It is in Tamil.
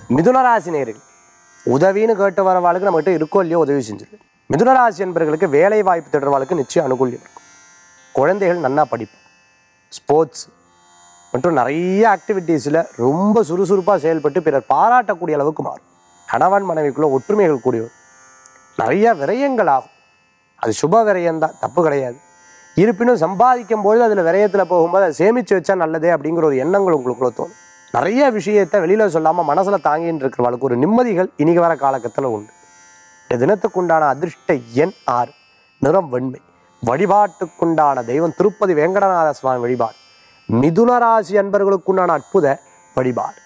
மிதுன ராசி நேயர்கள் உதவின்னு கேட்டு வரவாளுக்கு நம்மகிட்ட இருக்கோ இல்லையோ உதவி செஞ்சிருக்கு. மிதுன ராசி என்பவர்களுக்கு வேலை வாய்ப்பு தேடுறவாளுக்கு நிச்சயம் அனுகூல்யம் இருக்கும். குழந்தைகள் நன்னா படிப்பு, ஸ்போர்ட்ஸ் மற்றும் நிறைய ஆக்டிவிட்டீஸில் ரொம்ப சுறுசுறுப்பாக செயல்பட்டு பிறர் பாராட்டக்கூடிய அளவுக்கு மாறும். கணவன் மனைவிக்குள்ள ஒற்றுமைகள் கூடிய நிறைய விரயங்கள் ஆகும். அது சுப விரயம்தான், தப்பு கிடையாது. இருப்பினும் சம்பாதிக்கும் பொழுது அதில் விரயத்தில் போகும்போது அதை சேமித்து வச்சா நல்லதே அப்படிங்கிற ஒரு எண்ணங்கள் உங்களுக்குள்ள தோணும். நிறைய விஷயத்தை வெளியில் சொல்லாமல் மனசில் தாங்கின்னு இருக்கிறவளுக்கு ஒரு நிம்மதிகள் இனிக்கு வர காலகட்டத்தில் உண்டு. இந்த தினத்துக்குண்டான அதிர்ஷ்ட எண் 6, நிறம் வெண்மை. வழிபாட்டுக்குண்டான தெய்வம் திருப்பதி வேங்கடநாத சுவாமி வழிபாடு மிதுன ராசி அன்பர்களுக்குண்டான அற்புத வழிபாடு.